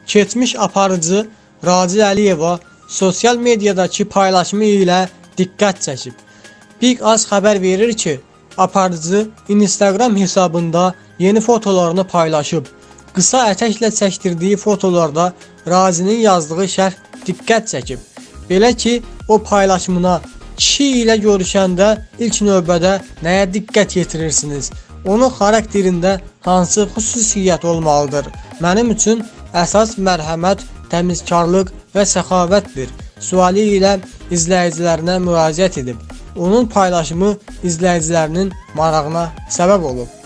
keçmiş aparıcı Razi Əliyeva sosial mediadakı paylaşımı ilə diqqət çəkib. Big Az xəbər verir ki, aparıcı Instagram hesabında yeni fotolarını paylaşıb. Qısa ətəklə çəkdirdiyi fotolarda Razinin yazdığı şərh diqqət çəkib. Belə ki, o paylaşımına kişi ilə görüşəndə ilk növbədə nəyə diqqət yetirirsiniz? Onun xarakterində hansı xüsusiyyət olmalıdır? Mənim üçün əsas mərhəmət, təmizkarlıq və səxavətdir. Sualı ilə izləyicilərinə müraciət edib. Onun paylaşımı izləyicilərinin marağına səbəb olub.